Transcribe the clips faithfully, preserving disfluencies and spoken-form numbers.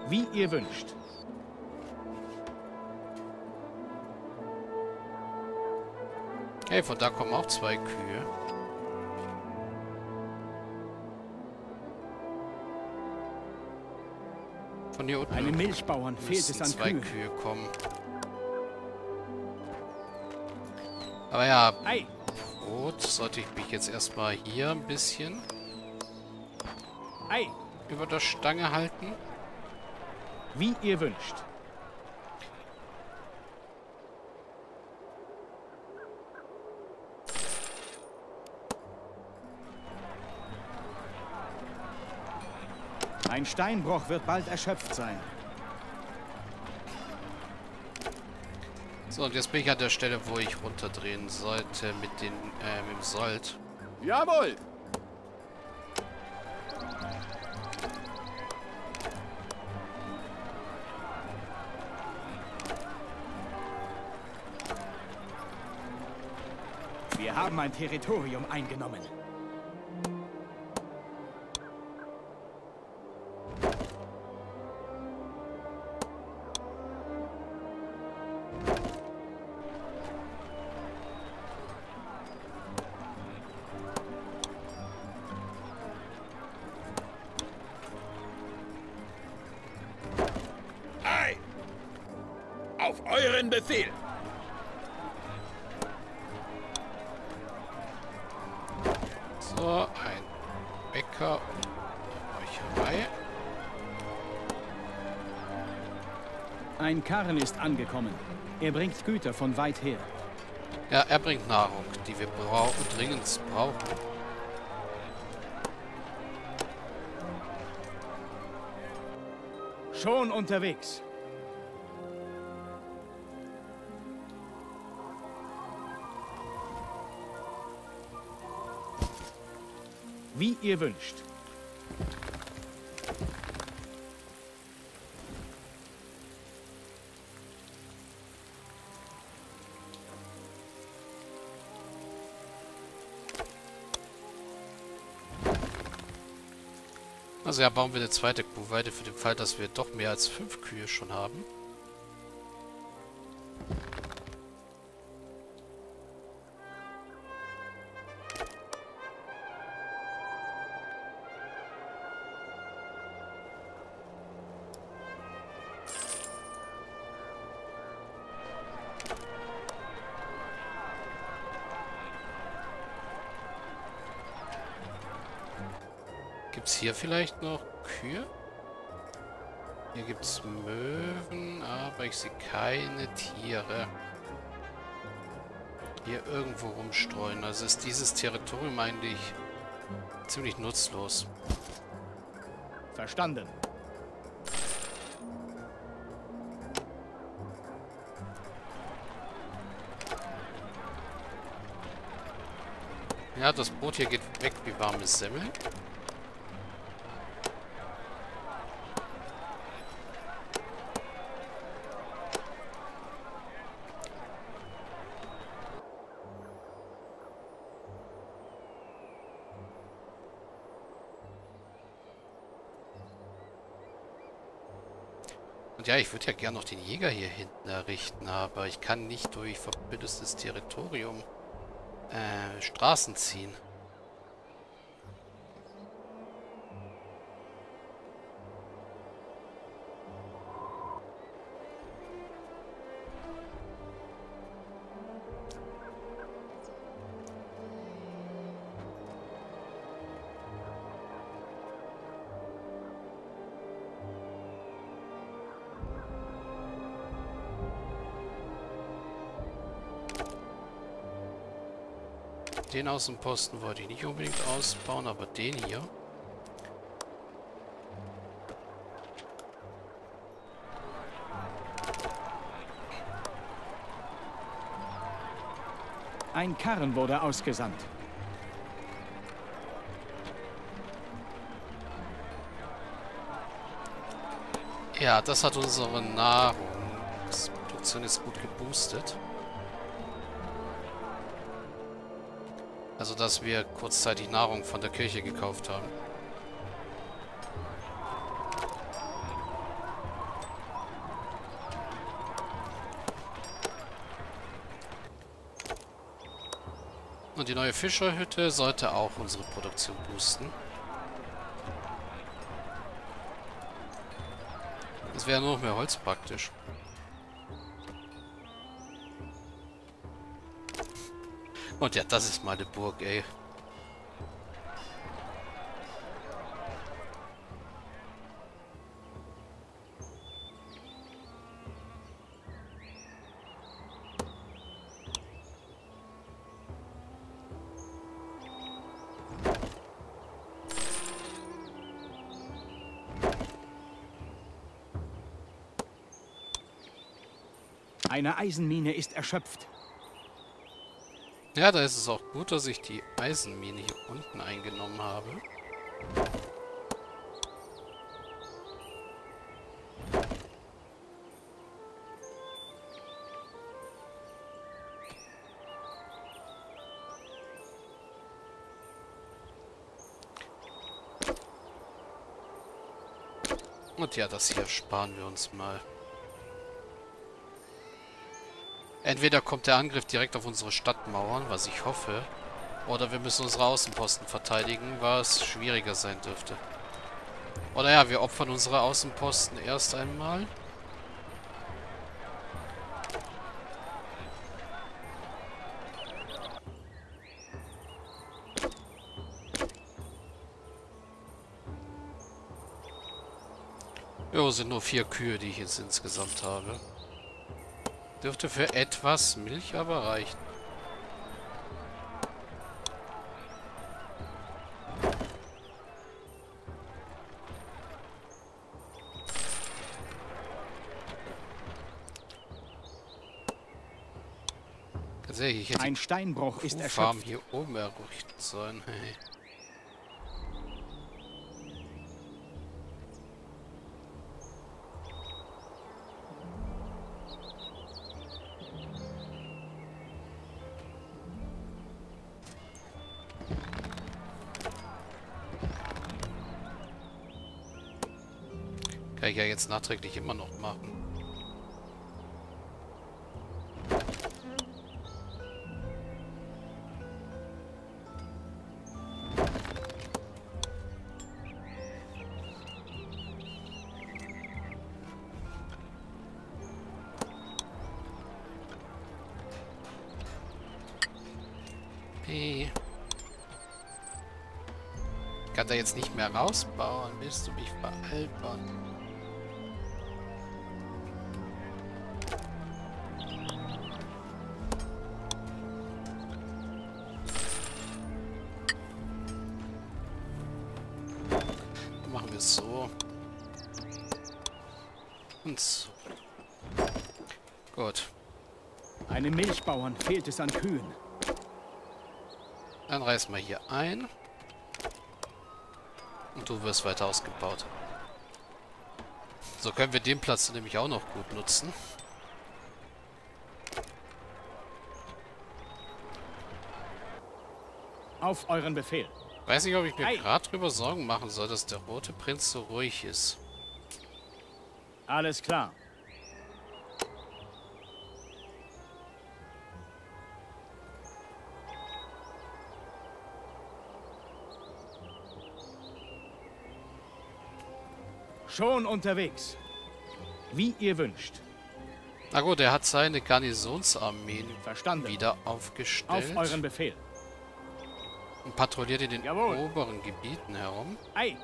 Wie ihr wünscht. Hey, von da kommen auch zwei Kühe. Von hier unten. Einem Milchbauern fehlt es an zwei Kühen. Kühe kommen. Aber ja, Ei. Brot sollte ich mich jetzt erstmal hier ein bisschen Ei. über der Stange halten. Wie ihr wünscht. Ein Steinbruch wird bald erschöpft sein. So, und jetzt bin ich an der Stelle, wo ich runterdrehen sollte mit, den, äh, mit dem Sold. Jawohl! Wir haben ein Territorium eingenommen. Ei! Auf euren Befehl! So, ein Bäcker und Räucherei. Ein Karren ist angekommen. Er bringt Güter von weit her. Ja, er bringt Nahrung, die wir brauchen, dringend brauchen. Schon unterwegs. Wie ihr wünscht. Also ja, bauen wir eine zweite Kuhweide für den Fall, dass wir doch mehr als fünf Kühe schon haben. Gibt es hier vielleicht noch Kühe? Hier gibt es Möwen, aber ich sehe keine Tiere hier irgendwo rumstreuen. Also ist dieses Territorium eigentlich ziemlich nutzlos. Verstanden. Ja, das Brot hier geht weg wie warme Semmel. Und ja, ich würde ja gerne noch den Jäger hier hinten errichten, aber ich kann nicht durch verbündetes Territorium äh, Straßen ziehen. Den Außenposten wollte ich nicht unbedingt ausbauen, aber den hier. Ein Karren wurde ausgesandt. Ja, das hat unsere Nahrungsproduktion jetzt gut geboostet. Also, dass wir kurzzeitig Nahrung von der Kirche gekauft haben. Und die neue Fischerhütte sollte auch unsere Produktion boosten. Es wäre nur noch mehr Holz praktisch. Und ja, das ist meine Burg, ey. Eine Eisenmine ist erschöpft. Ja, da ist es auch gut, dass ich die Eisenmine hier unten eingenommen habe. Und ja, das hier sparen wir uns mal. Entweder kommt der Angriff direkt auf unsere Stadtmauern, was ich hoffe, oder wir müssen unsere Außenposten verteidigen, was schwieriger sein dürfte. Oder ja, wir opfern unsere Außenposten erst einmal. Jo, sind nur vier Kühe, die ich jetzt insgesamt habe. Dürfte für etwas Milch aber reichen. Ganz ehrlich, ich hätte Ein Steinbruch ist die Farm erschöpft. hier oben errichten sollen. Hey. Kann ich ja jetzt nachträglich immer noch machen. Hey. Ich kann da jetzt nicht mehr rausbauen. Willst du mich veralbern? Machen wir es so. Und so. Gut. Einem Milchbauern fehlt es an Kühen. Dann reißen wir hier ein. Und du wirst weiter ausgebaut. So können wir den Platz nämlich auch noch gut nutzen. Auf euren Befehl. Weiß nicht, ob ich mir Ei. gerade drüber Sorgen machen soll, dass der rote Prinz so ruhig ist. Alles klar. Schon unterwegs. Wie ihr wünscht. Na gut, er hat seine Garnisonsarmeen Verstanden. wieder aufgestellt. Auf euren Befehl. Und patrouilliert in den Jawohl. oberen Gebieten herum. Ei.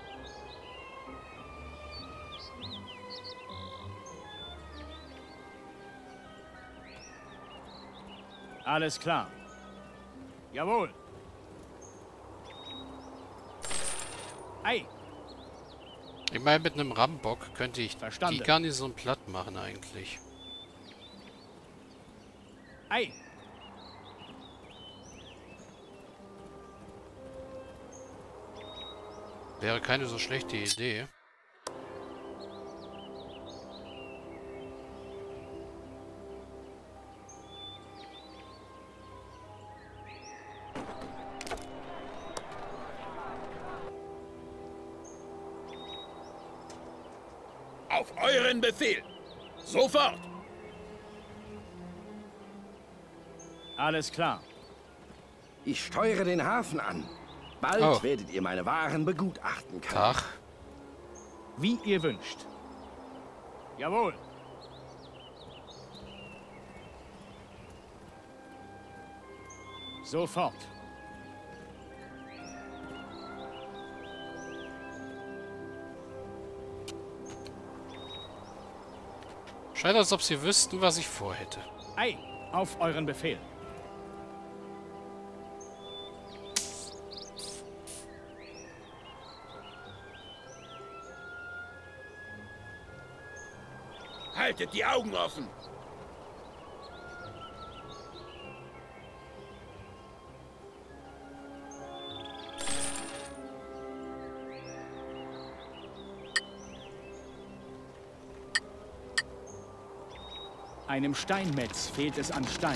Alles klar. Jawohl. Ei. Ich meine, mit einem Rambock könnte ich Verstanden. die Garnison platt machen eigentlich. Ei. Wäre keine so schlechte Idee. Auf euren Befehl. Sofort. Alles klar. Ich steuere den Hafen an. Bald Oh. werdet ihr meine Waren begutachten können. Tag. Wie ihr wünscht. Jawohl. Sofort. Scheint, als ob sie wüssten, was ich vorhätte. Ei, auf euren Befehl. Haltet die Augen offen. Einem Steinmetz fehlt es an Stein.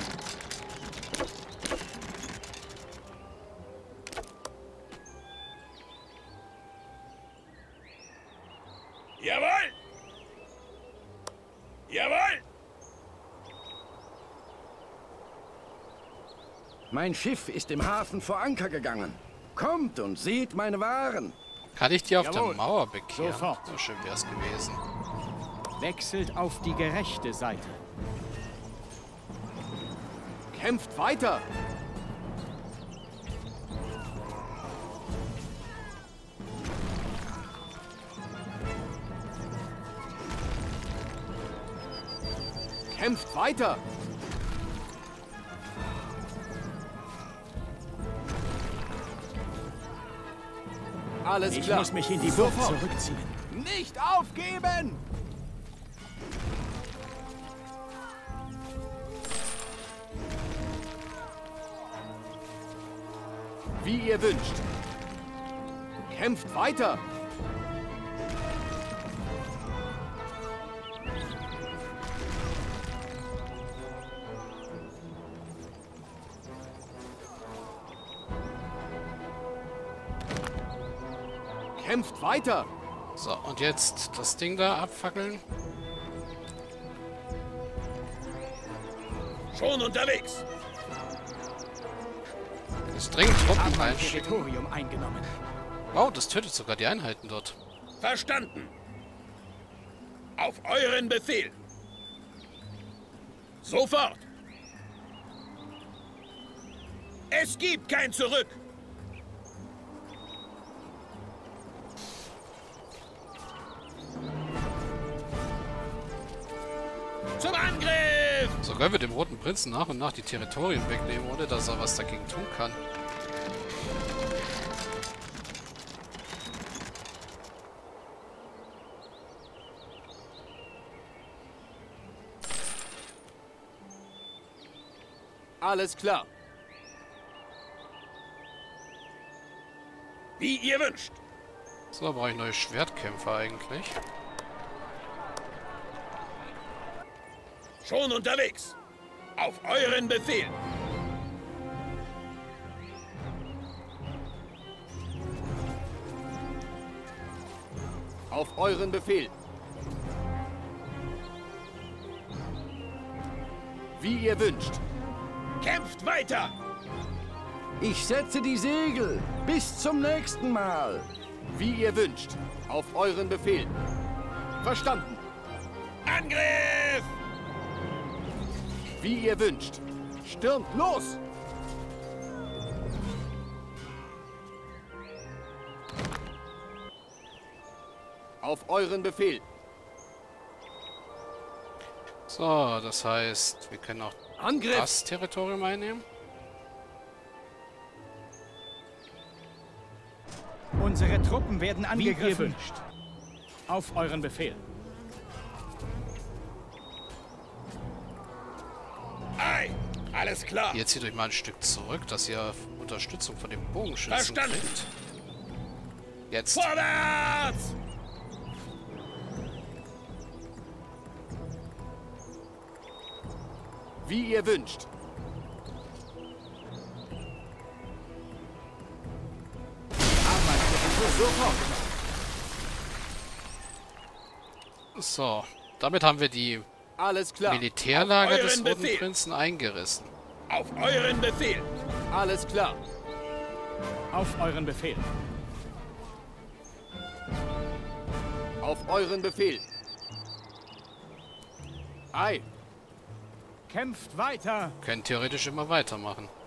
Jawohl! Jawohl! Mein Schiff ist im Hafen vor Anker gegangen. Kommt und seht meine Waren. Kann ich die auf Jawohl. der Mauer bekehren? Sofort. So schön wäre es gewesen. Wechselt auf die gerechte Seite. Kämpft weiter! Kämpft weiter! Alles Ich klar. muss mich in die Bucht Sofort. zurückziehen. Nicht aufgeben! Wie ihr wünscht. Kämpft weiter! Kämpft weiter! So, und jetzt das Ding da abfackeln. Schon unterwegs. Das dringend Truppen Haben ein reinschicken. Territorium eingenommen. Wow, das tötet sogar die Einheiten dort. Verstanden. Auf euren Befehl. Sofort. Es gibt kein Zurück. Zum Angriff! So können wir dem Roten Prinzen nach und nach die Territorien wegnehmen, ohne dass er was dagegen tun kann. Alles klar. Wie ihr wünscht. So, brauche ich neue Schwertkämpfer eigentlich. Schon unterwegs. Auf euren Befehl. Auf euren Befehl. Wie ihr wünscht. Kämpft weiter. Ich setze die Segel. Bis zum nächsten Mal. Wie ihr wünscht. Auf euren Befehl. Verstanden. Angriff! Wie ihr wünscht. Stürmt los! Auf euren Befehl. So, das heißt, wir können auch Angriff! das Territorium einnehmen. Unsere Truppen werden angegriffen. Wie ihr angegriffen. wünscht. Auf euren Befehl. Ei, alles klar. Ihr zieht euch mal ein Stück zurück, dass ihr Unterstützung von dem Bogenschützen Verstanden. kriegt. Jetzt. Vorwärts! Wie ihr wünscht. Sofort. So, damit haben wir die Alles klar. Militärlager Auf des euren Roten Befehl. Prinzen eingerissen. Auf euren Befehl. Alles klar. Auf euren Befehl. Auf euren Befehl. Ei. Kämpft weiter. Können theoretisch immer weitermachen.